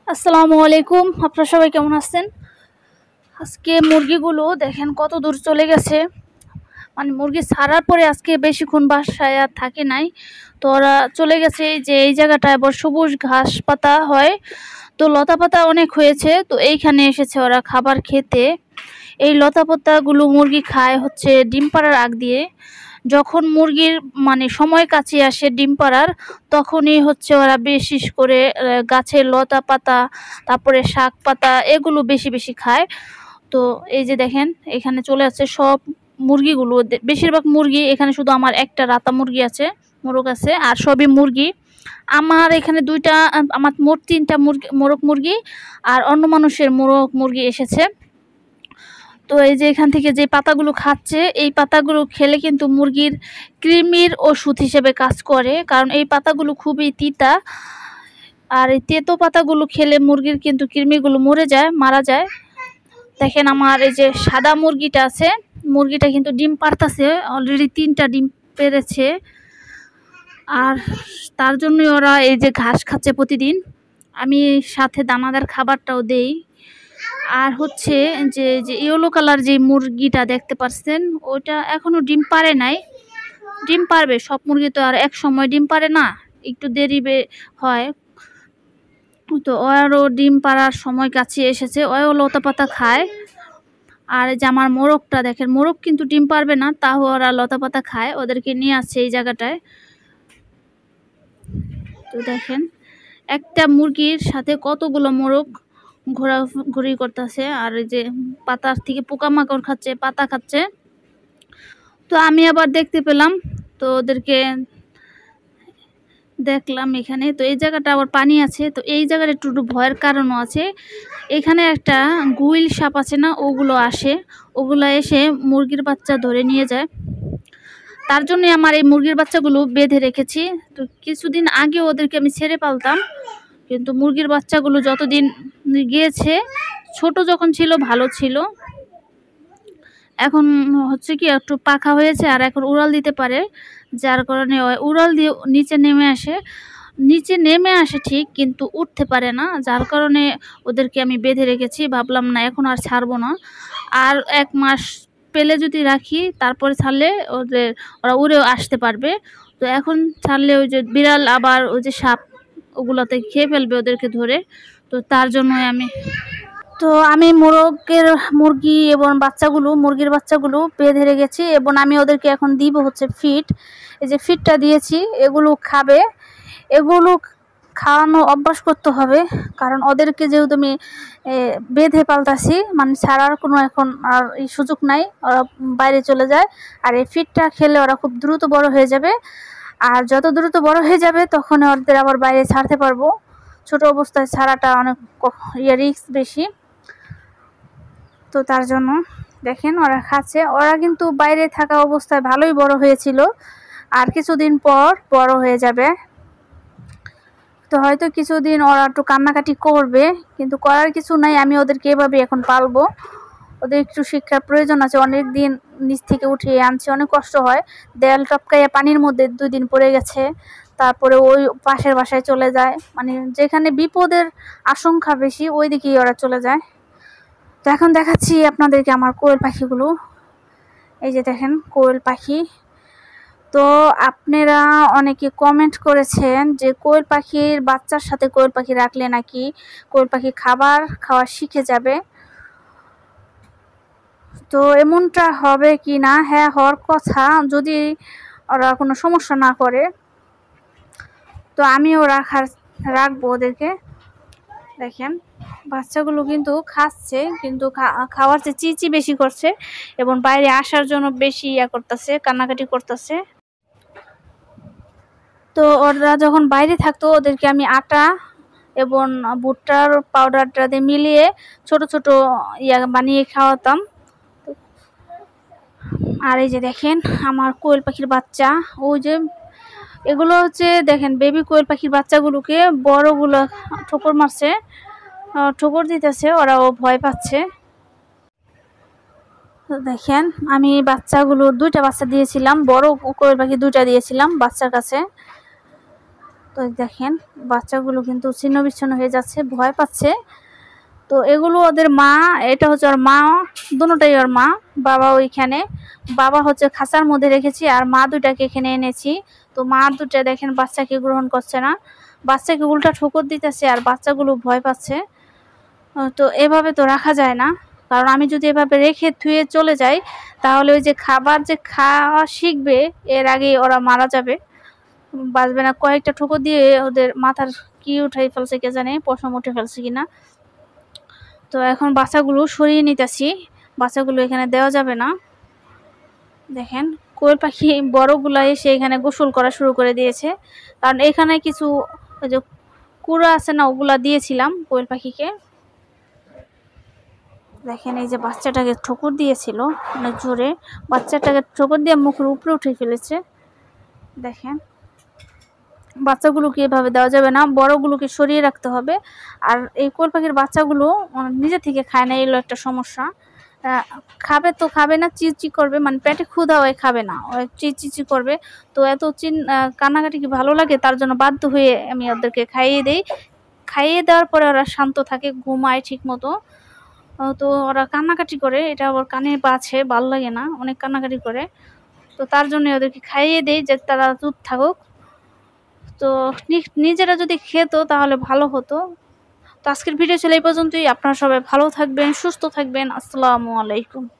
আসসালামু আলাইকুম। আপনারা সবাই কেমন আছেন? আজকে মুরগিগুলো দেখেন কত দূর চলে গেছে। মানে মুরগি ছাড়ার পরে আজকে বেশিক্ষণ বাসায় আর থাকে নাই। তো ওরা চলে গেছে যে এই জায়গাটায় আবার সবুজ ঘাস পাতা হয়, তো লতা পাতা অনেক হয়েছে, তো এইখানে এসেছে ওরা খাবার খেতে। এই লতা পাতাগুলো মুরগি খায় হচ্ছে ডিম পাড়ার আগ দিয়ে। যখন মুরগির মানে সময় কাছে আসে ডিম পাড়ার, তখনই হচ্ছে ওরা বিশেষ করে গাছের লতা পাতা, তারপরে শাক পাতা এগুলো বেশি বেশি খায়। তো এই যে দেখেন এখানে চলে আসছে সব মুরগিগুলো, বেশিরভাগ মুরগি এখানে, শুধু আমার একটা রাতা মুরগি আছে, মোরগ আছে, আর সবই মুরগি। আমার এখানে দুইটা, আমার মোট তিনটা মুরগি, মোরগ মুরগি, আর অন্য মানুষের মোরগ মুরগি এসেছে। তো এই যে এখান থেকে যে পাতাগুলো খাচ্ছে, এই পাতাগুলো খেলে কিন্তু মুরগির কৃমির ওষুধ হিসেবে কাজ করে, কারণ এই পাতাগুলো খুবই তিতা। আর এই তেতো পাতাগুলো খেলে মুরগির কিন্তু কৃমিগুলো মারা যায়। দেখেন আমার এই যে সাদা মুরগিটা আছে, মুরগিটা কিন্তু ডিম পাড়তাছে, অলরেডি 3টা ডিম পেড়েছে। আর তার জন্যই ওরা এই যে ঘাস খাচ্ছে প্রতিদিন। আমি সাথে দানাদার খাবারটাও দেই। আর হচ্ছে যে যে ইয়েলো কালার যে মুরগিটা দেখতে পাচ্ছেন, ওইটা এখনো ডিম পারে নাই। ডিম পারবে, সব মুরগি তো আর এক সময় ডিম পারে না, একটু দেরি হয়। তো ওরও ডিম পাড়ার সময় কাছে এসেছে, ওও লতা পাতা খায়। আর এই যে আমার মোরগটা দেখেন, মোরগ কিন্তু ডিম পারবে না, তাও ওরা লতা পাতা খায়। ওদেরকে নিয়ে আসছে এই জায়গাটায়। তো দেখেন একটা মুরগির সাথে কতগুলো মোরগ ঘোরাঘুরি করতেছে, আর এই যে পাতার থেকে পোকামাকড় খাচ্ছে, পাতা খাচ্ছে। তো আমি আবার দেখতে পেলাম, তো ওদেরকে দেখলাম এখানে। তো এই জায়গাটা আবার পানি আছে, তো এই জায়গাটা একটু ভয়ের কারণও আছে। এখানে একটা গুইল সাপ আছে না, ওগুলো আসে, ওগুলো এসে মুরগির বাচ্চা ধরে নিয়ে যায়। তার জন্য আমার এই মুরগির বাচ্চাগুলো বেঁধে রেখেছি। তো কিছুদিন আগে ওদেরকে আমি ছেড়ে পালতাম, কিন্তু মুরগির বাচ্চাগুলো যতদিন গিয়েছে, ছোট যখন ছিল ভালো ছিল, এখন হচ্ছে কি একটু পাখা হয়েছে আর এখন উড়াল দিতে পারে, যার কারণে উড়াল দিয়ে নিচে নেমে আসে ঠিক, কিন্তু উঠতে পারে না। যার কারণে ওদেরকে আমি বেঁধে রেখেছি, ভাবলাম না এখন আর ছাড়বো না। আর 1 মাস পেলে যদি রাখি, তারপরে ছাড়লে ওরা উড়েও আসতে পারবে। তো এখন ছাড়লে ওই যে বিড়াল আবার ওই যে সাপ, ওগুলাতে খেয়ে ফেলবে ওদেরকে ধরে। তো তার জন্যই আমি মুরগি এবং মুরগির বাচ্চাগুলো বেঁধে রেখেছি, এবং আমি ওদেরকে এখন দিব হচ্ছে ফিড। এই যে ফিডটা দিয়েছি, এগুলো খাবে। এগুলো খাওয়ানো অভ্যাস করতে হবে, কারণ ওদেরকে যেহেতু আমি বেঁধে পালতাছি, মানে ছাড়ার কোনো এখন আর এই সুযোগ নাই, ওরা বাইরে চলে যায়। আর এই ফিডটা খেলে ওরা খুব দ্রুত বড় হয়ে যাবে, আর যত দ্রুত বড় হয়ে যাবে তখন ওদের আবার বাইরে ছাড়তে পারবো। ছোট অবস্থায় ছাড়াটা অনেক রিস্ক বেশি। তো তার জন্য দেখেন ওরা খাচ্ছে। ওরা কিন্তু বাইরে থাকা অবস্থায় ভালোই বড় হয়েছিল, আর কিছুদিন পর বড় হয়ে যাবে। তো হয়তো কিছুদিন ওরা একটু কান্নাকাটি করবে, কিন্তু করার কিছু নাই, আমি ওদেরকে এভাবে এখন পালবো। ওদের একটু শিক্ষার প্রয়োজন আছে, অনেক দিন নিচ থেকে উঠিয়ে আনছে, অনেক কষ্ট হয়। দেয়াল টপকাইয়া পানির মধ্যে 2 দিন পড়ে গেছে, তারপরে ওই পাশের বাসায় চলে যায়, মানে যেখানে বিপদের আশঙ্কা বেশি ওই দিকেই ওরা চলে যায়। তো এখন দেখাচ্ছি আপনাদেরকে আমার কোয়েল পাখিগুলো। এই যে দেখেন কোয়েল পাখি। তো আপনারা অনেকে কমেন্ট করেছেন যে কোয়েল পাখির বাচ্চার সাথে কোয়েল পাখি রাখলে নাকি কোয়েল পাখি খাবার খাওয়া শিখে যাবে। তো এমনটা হবে কি না? হ্যাঁ, হওয়ার কথা, যদি ওরা কোনো সমস্যা না করে। তো আমিও রাখবো ওদেরকে। দেখেন বাচ্চাগুলো কিন্তু খাচ্ছে, কিন্তু খাওয়ার চেয়ে চিচি বেশি করছে, এবং বাইরে আসার জন্য বেশি করতেছে, কান্নাকাটি করতেছে। তো ওরা যখন বাইরে থাকতো, ওদেরকে আমি আটা এবং ভুট্টার পাউডারটা দিয়ে মিলিয়ে ছোট ছোট বানিয়ে খাওয়াতাম। আর এই যে দেখেন আমার কোয়েল পাখির বাচ্চা, ওই যে এগুলো হচ্ছে দেখেন বেবি কোয়েল পাখির বাচ্চাগুলোকে বড়গুলো ঠোকর মারছে, ঠোকর দিতেছে, ওরাও ভয় পাচ্ছে। তো দেখেন আমি বাচ্চাগুলো 2টা বাচ্চা দিয়েছিলাম, বড় কোয়েল পাখি 2টা দিয়েছিলাম বাচ্চার কাছে। তো দেখেন বাচ্চাগুলো কিন্তু ছিন্ন বিচ্ছিন্ন হয়ে যাচ্ছে, ভয় পাচ্ছে। তো এগুলো ওদের মা, এটা হচ্ছে ওর মা, দুটোটাই ওর মা। বাবা ওইখানে, বাবা হচ্ছে খাঁচার মধ্যে রেখেছি আর মা দুটাকে এখানে এনেছি। তো মা দুটা দেখেন বাচ্চাকে গ্রহণ করছে না, বাচ্চাকে উল্টা ঠোকর দিতেছে আর বাচ্চাগুলো ভয় পাচ্ছে। তো এভাবে তো রাখা যায় না, কারণ আমি যদি এভাবে রেখে ধুয়ে চলে যাই তাহলে ওই যে খাবার যে খাওয়া শিখবে এর আগেই ওরা মারা যাবে, বাঁচবে না। কয়েকটা ঠোকর দিয়ে ওদের মাথার কি উঠাই ফেলছে কে জানে, পশম উঠে ফেলছে কিনা। তো এখন বাচ্চাগুলো সরিয়ে নিতেছি, বাচ্চাগুলো এখানে দেওয়া যাবে না। দেখেন কোয়েল পাখি বড়গুলা এসে এখানে গোসল করা শুরু করে দিয়েছে, কারণ এখানে কিছু ওই যে কুড়া আছে না, ওগুলা দিয়েছিলাম কোয়েল পাখিকে। দেখেন এই যে বাচ্চাটাকে ঠোকর দিয়েছিল অনেক জোরে, বাচ্চাটাকে ঠোকর দিয়ে মুখের উপরে উঠে ফেলেছে। দেখেন বাচ্চাগুলোকে এভাবে দেওয়া যাবে না, বড়গুলোকে সরিয়ে রাখতে হবে। আর এই কোয়েল পাখির বাচ্চাগুলো নিজে থেকে খায় না, এলো একটা সমস্যা। খাবে তো খাবে না, চিচি করবে, মানে পেটে ক্ষুধা হয়ে খাবে না, চিচি করবে। তো এত কান্নাকাটি কি ভালো লাগে, তার জন্য বাধ্য হয়ে আমি ওদেরকে খাইয়ে দেই। খাইয়ে দেওয়ার পরে ওরা শান্ত থাকে, ঘুমায় ঠিক মতো। তো ওরা কান্নাকাটি করে, এটা ওর কানে বাজে, ভাল লাগে না, অনেক কান্নাকাটি করে। তো তার জন্য ওদেরকে খাইয়ে দেই যে তারা চুপ থাকুক। তো নিজেরা যদি খেত তাহলে ভালো হতো। তো আজকের ভিডিও ছিল এই পর্যন্তই। আপনারা সবাই ভালো থাকবেন, সুস্থ থাকবেন। আসসালামু আলাইকুম।